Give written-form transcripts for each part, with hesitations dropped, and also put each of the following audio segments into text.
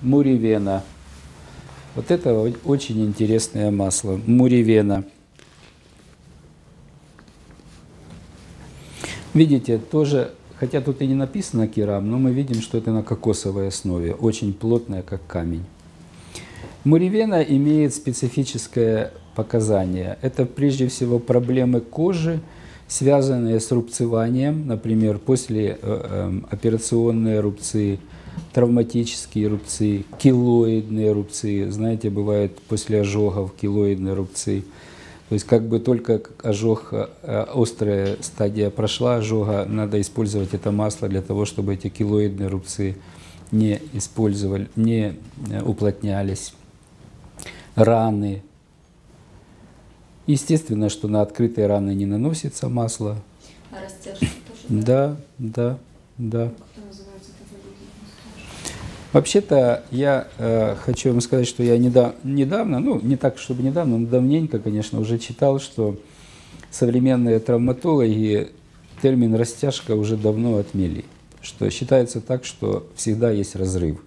Муривена. Вот это очень интересное масло. Муривена. Видите, тоже, хотя тут и не написано керам, но мы видим, что это на кокосовой основе, очень плотная, как камень. Муривена имеет специфическое показание. Это прежде всего проблемы кожи, связанные с рубцеванием, например, после операционные рубцы, травматические рубцы, килоидные рубцы. Знаете, бывает после ожогов килоидные рубцы. То есть как бы только ожог, острая стадия прошла ожога, надо использовать это масло для того, чтобы эти килоидные рубцы не уплотнялись. Раны. Естественно, что на открытые раны не наносится масло. А растяжки тоже? Да. Как это называется? Вообще-то я хочу вам сказать, что я недавно, ну не так, чтобы недавно, но давненько, конечно, уже читал, что современные травматологи термин «растяжка» уже давно отмели. Что считается так, что всегда есть разрыв.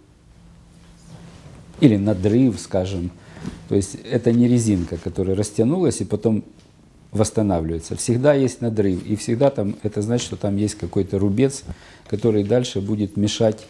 Или надрыв, скажем. То есть это не резинка, которая растянулась и потом восстанавливается. Всегда есть надрыв. И всегда там, это значит, что там есть какой-то рубец, который дальше будет мешать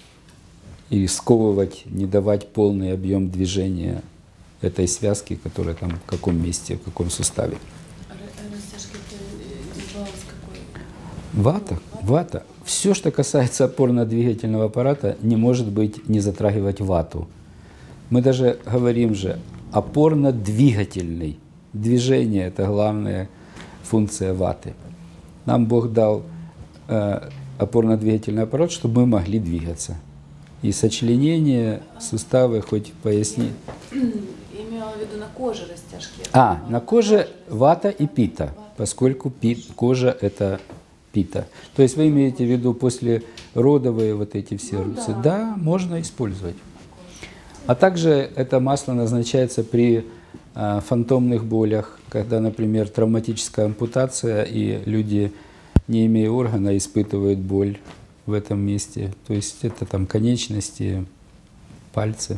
и сковывать, не давать полный объем движения этой связки, которая там в каком месте, в каком суставе. А растяжка это баланс какой? Вата. Все, что касается опорно-двигательного аппарата, не может быть не затрагивать вату. Мы даже говорим же опорно-двигательный. Движение – это главная функция ваты. Нам Бог дал опорно-двигательный аппарат, чтобы мы могли двигаться. И сочленение, суставы, хоть поясни. Имела в виду на коже растяжки. На коже вата и пита, поскольку кожа – это пита. То есть вы имеете в виду послеродовые вот эти все рубцы? Да, можно использовать. А также это масло назначается при фантомных болях, когда, например, травматическая ампутация, и люди, не имея органа, испытывают боль в этом месте. То есть это там конечности, пальцы.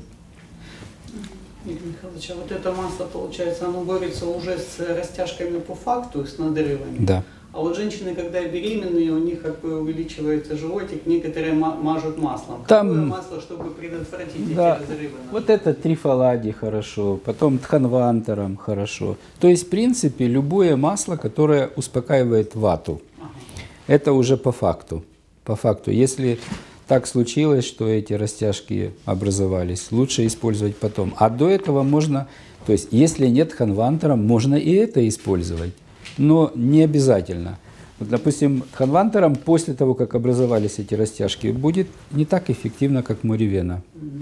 Игорь Михайлович, а вот это масло, получается, оно борется уже с растяжками по факту, с надрывами? Да. А вот женщины, когда беременные, у них как бы увеличивается животик, некоторые мажут маслом. Там, какое масло, чтобы предотвратить эти да, разрывы? вот это трифалади хорошо, потом тханвантарам хорошо. То есть, в принципе, любое масло, которое успокаивает вату, это уже по факту. По факту. Если так случилось, что эти растяжки образовались, лучше использовать потом. А до этого можно, то есть, если нет тханвантара, можно и это использовать. Но не обязательно. Вот, допустим, тханвантарам после того, как образовались эти растяжки, будет не так эффективно, как муривена.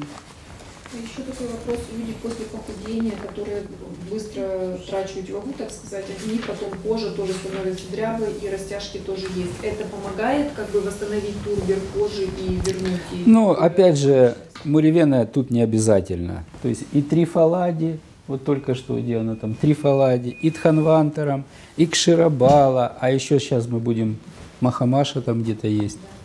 Еще такой вопрос. Люди после похудения, которые быстро трачивают вагу, так сказать, у них потом кожа тоже становится дрябой и растяжки тоже есть. Это помогает как бы восстановить турбер кожи и вернуть ей? Ну, опять же, муривена тут не обязательно. То есть и трифалади, вот только что где она там, трифалади, и тханвантарам, и кширабала, а еще сейчас мы будем, махамаша там где-то есть.